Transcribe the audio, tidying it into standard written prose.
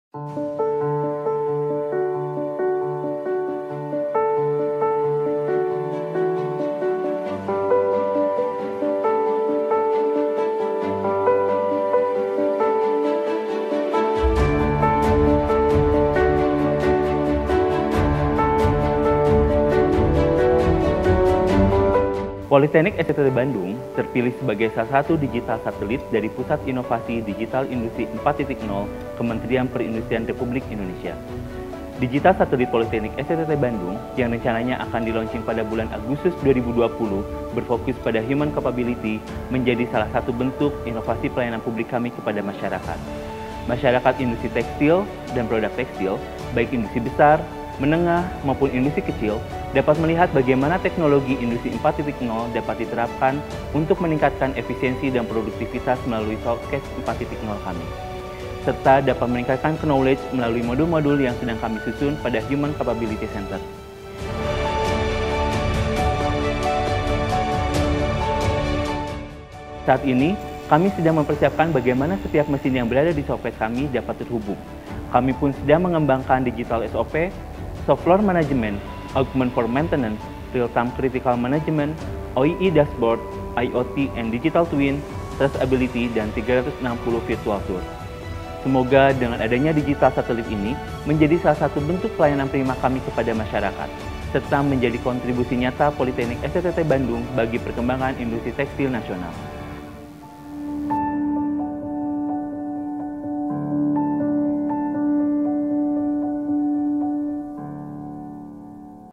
Politeknik STT Bandung terpilih sebagai salah satu digital satelit dari Pusat Inovasi Digital Industri 4.0 Kementerian Perindustrian Republik Indonesia. Digital satelit Politeknik STT Bandung yang rencananya akan di-launching pada bulan Agustus 2020 berfokus pada human capability menjadi salah satu bentuk inovasi pelayanan publik kami kepada masyarakat. Masyarakat industri tekstil dan produk tekstil, baik industri besar, menengah, maupun industri kecil, dapat melihat bagaimana teknologi industri 4.0 dapat diterapkan untuk meningkatkan efisiensi dan produktivitas melalui Showcase 4.0 kami, serta dapat meningkatkan knowledge melalui modul-modul yang sedang kami susun pada Human Capability Center. Saat ini, kami sedang mempersiapkan bagaimana setiap mesin yang berada di Showcase kami dapat terhubung. Kami pun sedang mengembangkan digital SOP, Shop Floor Management, Augment for Maintenance, Real-Time Critical Management, OEE Dashboard, IoT and Digital Twin, Traceability, dan 360 Virtual Tour. Semoga dengan adanya digital satelit ini menjadi salah satu bentuk pelayanan prima kami kepada masyarakat, serta menjadi kontribusi nyata Politeknik STT Bandung bagi perkembangan industri tekstil nasional.